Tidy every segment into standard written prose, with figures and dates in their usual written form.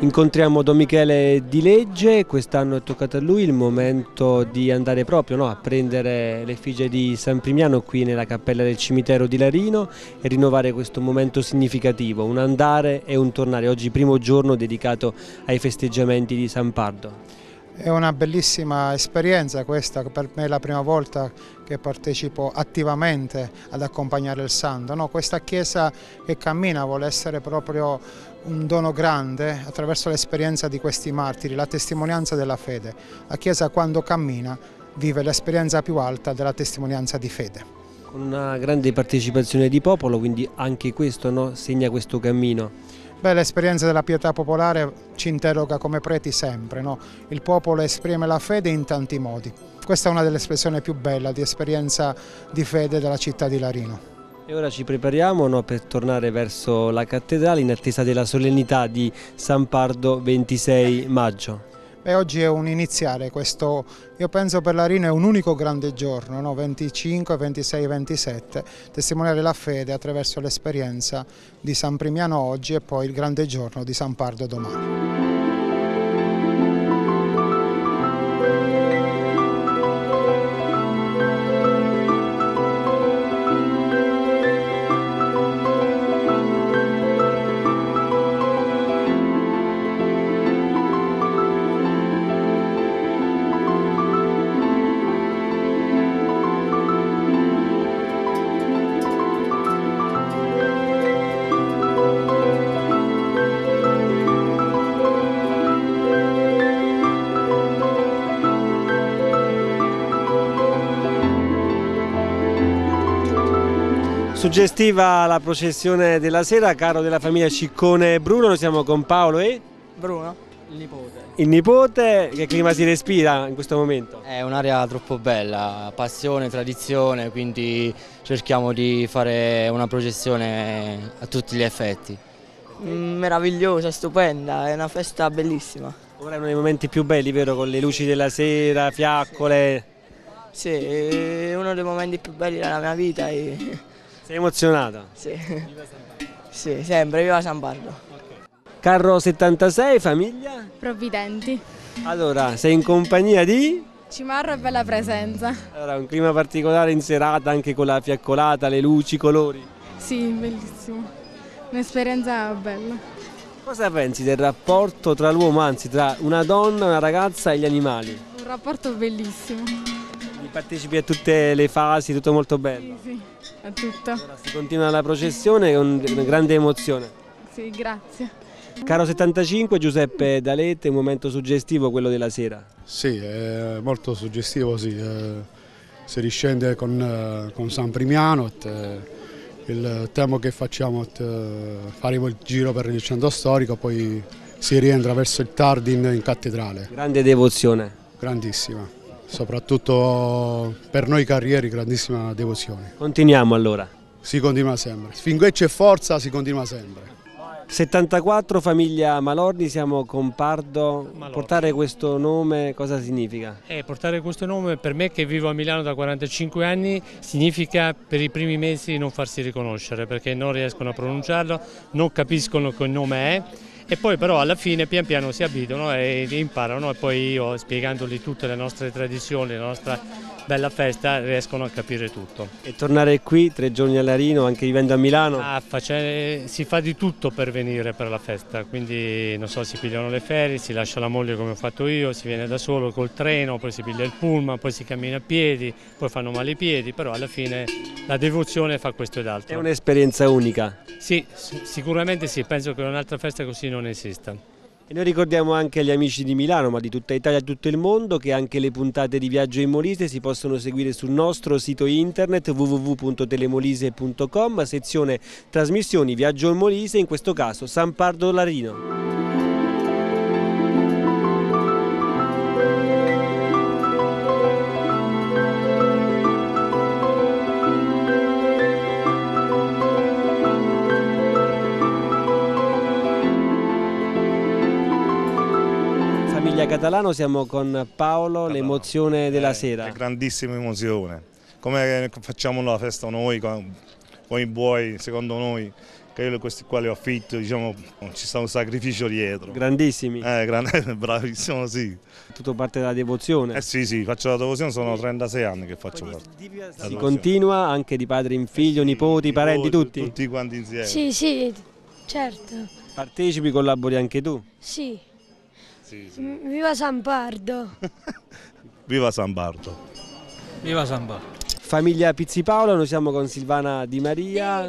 Incontriamo Don Michele Di Legge, quest'anno è toccato a lui il momento di andare proprio a prendere l'effigie di San Primiano qui nella cappella del cimitero di Larino e rinnovare questo momento significativo, un andare e un tornare, oggi primo giorno dedicato ai festeggiamenti di San Pardo. È una bellissima esperienza questa, per me è la prima volta che partecipo attivamente ad accompagnare il santo. No, questa chiesa che cammina vuole essere proprio un dono grande attraverso l'esperienza di questi martiri, la testimonianza della fede. La chiesa quando cammina vive l'esperienza più alta della testimonianza di fede. Con una grande partecipazione di popolo, quindi anche questo segna questo cammino. L'esperienza della pietà popolare ci interroga come preti sempre, no? Il popolo esprime la fede in tanti modi. Questa è una delle espressioni più belle di esperienza di fede della città di Larino. E ora ci prepariamo per tornare verso la cattedrale in attesa della solennità di San Pardo 26 maggio. Oggi è un iniziare questo, io penso per Larino è un unico grande giorno, no? 25, 26, 27, testimoniare la fede attraverso l'esperienza di San Primiano oggi e poi il grande giorno di San Pardo domani. Suggestiva la processione della sera, caro della famiglia Ciccone Bruno, noi siamo con Paolo e Bruno, il nipote. Il nipote, che clima si respira in questo momento? È un'area troppo bella, passione, tradizione, quindi cerchiamo di fare una processione a tutti gli effetti. Meravigliosa, stupenda, è una festa bellissima. Ora è uno dei momenti più belli, vero? Con le luci della sera, fiaccole. Sì, è uno dei momenti più belli della mia vita. Sei emozionata? Sì. Sì, sempre, viva San Pardo. Carro 76, famiglia? Provvidenti. Allora, sei in compagnia di? Cimarro e bella presenza. Allora, un clima particolare in serata anche con la fiaccolata, le luci, i colori. Sì, bellissimo. Un'esperienza bella. Cosa pensi del rapporto tra l'uomo, anzi tra una donna, una ragazza e gli animali? Un rapporto bellissimo. Partecipi a tutte le fasi, tutto molto bello? Sì, a tutto. Allora, si continua la processione con una grande emozione. Sì, grazie. Caro 75, Giuseppe D'Alete, un momento suggestivo quello della sera. Sì, è molto suggestivo, sì. Si riscende con San Primiano, il tema che facciamo, faremo il giro per il centro storico, poi si rientra verso il Tardin in cattedrale. Grande devozione. Grandissima. Soprattutto per noi carrieri, grandissima devozione. Continuiamo allora. Si continua sempre, finché c'è forza si continua sempre. 74, famiglia Malorni, siamo con Pardo. Malorni. Portare questo nome cosa significa? Portare questo nome per me che vivo a Milano da 45 anni significa per i primi mesi non farsi riconoscere perché non riescono a pronunciarlo, non capiscono che nome è. E poi però alla fine pian piano si abituano e imparano e poi io spiegandogli tutte le nostre tradizioni, la nostra bella festa riescono a capire tutto. E tornare qui 3 giorni a Larino anche vivendo a Milano? Si fa di tutto per venire per la festa, quindi non so, si pigliano le ferie, si lascia la moglie come ho fatto io, si viene da solo col treno, poi si piglia il pullman, poi si cammina a piedi, poi fanno male i piedi, però alla fine la devozione fa questo ed altro. È un'esperienza unica? Sì, sicuramente sì, penso che un'altra festa così non esista. E noi ricordiamo anche agli amici di Milano, ma di tutta Italia e tutto il mondo, che anche le puntate di Viaggio in Molise si possono seguire sul nostro sito internet www.telemolise.com, sezione trasmissioni Viaggio in Molise, in questo caso San Pardo Larino. Catalano, siamo con Paolo, l'emozione della sera. È grandissima emozione, come facciamo la festa noi con i buoi, secondo noi che io questi qua li ho affitto, diciamo, ci sta un sacrificio dietro. Grandissimi. Bravissimo, sì. Tutto parte dalla devozione. Sì, faccio la devozione, sono 36 anni che faccio parte. Si continua anche di padre in figlio, nipoti, parenti, tutti? Tutti quanti insieme. Sì, certo. Partecipi, collabori anche tu? Sì. Sì. Viva San Bardo. Viva San Bardo. Viva San Bardo. Famiglia Pizzipaolo, noi siamo con Silvana Di Maria.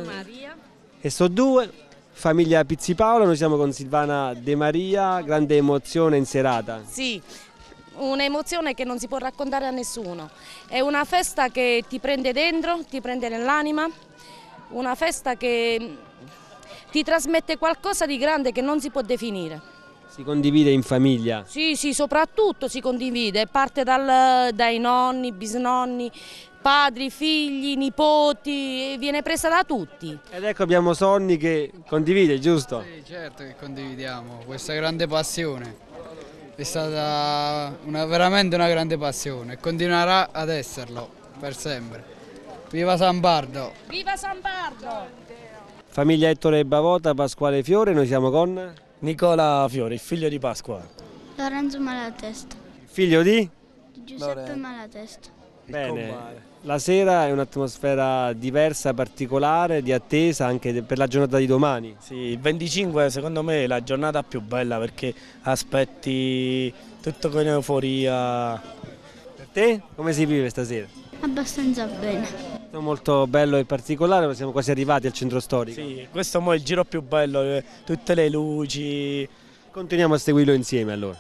E so due. Famiglia Pizzipaolo, noi siamo con Silvana De Maria, grande emozione in serata. Sì, un'emozione che non si può raccontare a nessuno. È una festa che ti prende dentro, ti prende nell'anima, una festa che ti trasmette qualcosa di grande che non si può definire. Si condivide in famiglia? Sì, soprattutto si condivide, parte dai nonni, bisnonni, padri, figli, nipoti, viene presa da tutti. Ed ecco abbiamo Sonny che condivide, giusto? Sì, certo che condividiamo questa grande passione. È stata veramente una grande passione e continuerà ad esserlo per sempre. Viva San Bardo! Viva San Bardo! Famiglia Ettore Bavota, Pasquale Fiore, noi siamo con Nicola Fiore, il figlio di Pasquale. Lorenzo Malatesta. Figlio di? Giuseppe Malatesta. Bene, la sera è un'atmosfera diversa, particolare, di attesa anche per la giornata di domani. Sì, il 25 secondo me è la giornata più bella perché aspetti tutto con euforia. Per te come si vive stasera? Abbastanza bene. È molto bello e particolare, siamo quasi arrivati al centro storico. Sì, questo è il giro più bello, tutte le luci. Continuiamo a seguirlo insieme allora.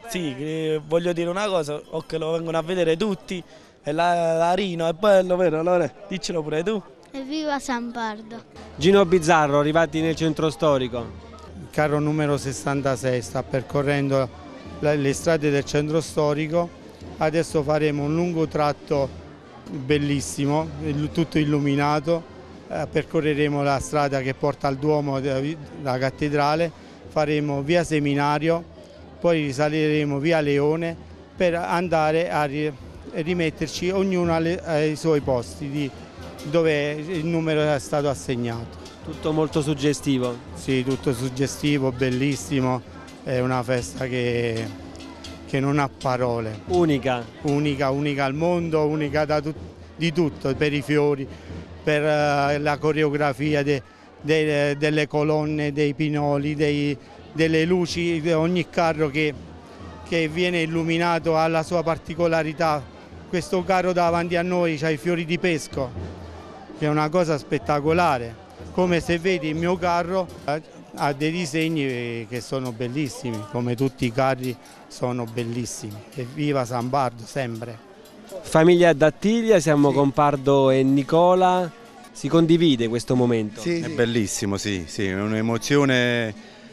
Sì, voglio dire una cosa, o che lo vengono a vedere tutti, e l'Arino è bello, vero? Allora diccelo pure tu. Evviva San Bardo. Gino Bizzarro, arrivati nel centro storico. Il carro numero 66 sta percorrendo le strade del centro storico, adesso faremo un lungo tratto bellissimo, tutto illuminato, percorreremo la strada che porta al Duomo della cattedrale, faremo via Seminario, poi risaliremo via Leone per andare a rimetterci ognuno ai suoi posti dove il numero è stato assegnato. Tutto molto suggestivo? Sì, tutto suggestivo, bellissimo, è una festa che non ha parole. Unica? Unica al mondo, unica di tutto, per i fiori, per la coreografia delle colonne, dei pinoli, delle luci, ogni carro che viene illuminato ha la sua particolarità. Questo carro davanti a noi ha i fiori di pesco, che è una cosa spettacolare. Come se vedi il mio carro ha dei disegni che sono bellissimi, come tutti i carri sono bellissimi. E viva San Bardo sempre! Famiglia D'Attiglia, siamo con Pardo e Nicola, si condivide questo momento? Sì. È bellissimo, sì, è un'emozione,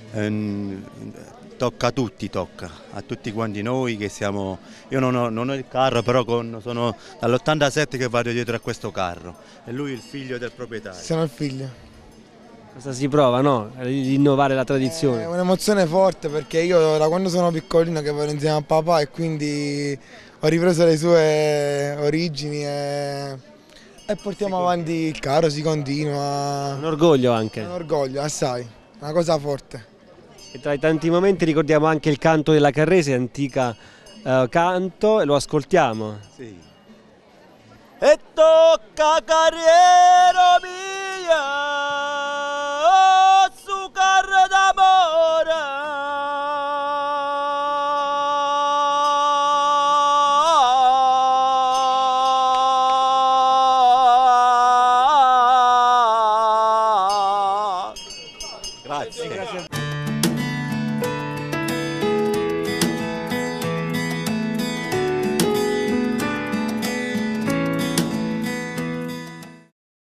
tocca a tutti quanti noi che siamo, io non ho il carro, però sono dall'87 che vado dietro a questo carro e lui è il figlio del proprietario. Sono il figlio. Cosa si prova, no? Di innovare la tradizione? È un'emozione forte perché io da quando sono piccolino che vado insieme a papà e quindi ho ripreso le sue origini e portiamo avanti il carro, si continua. Un orgoglio anche? Un orgoglio, assai, una cosa forte. E tra i tanti momenti ricordiamo anche il canto della Carrese, antica canto, e lo ascoltiamo. Sì. E tocca carriera mia, su carro d'amore. Grazie.